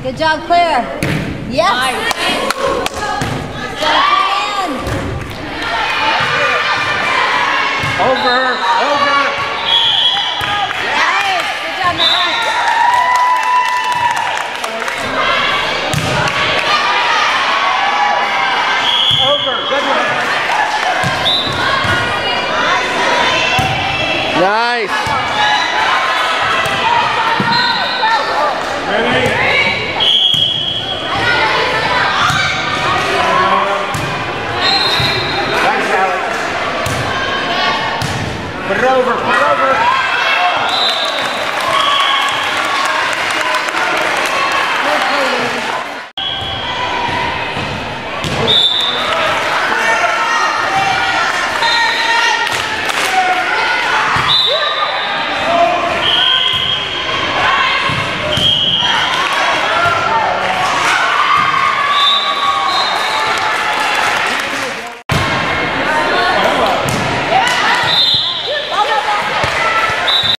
Good job, Claire. Yes. Nice. Over. Nice. Good job, Matt. Over. Good one. Nice. Ready? Nice, Alex. Put it over.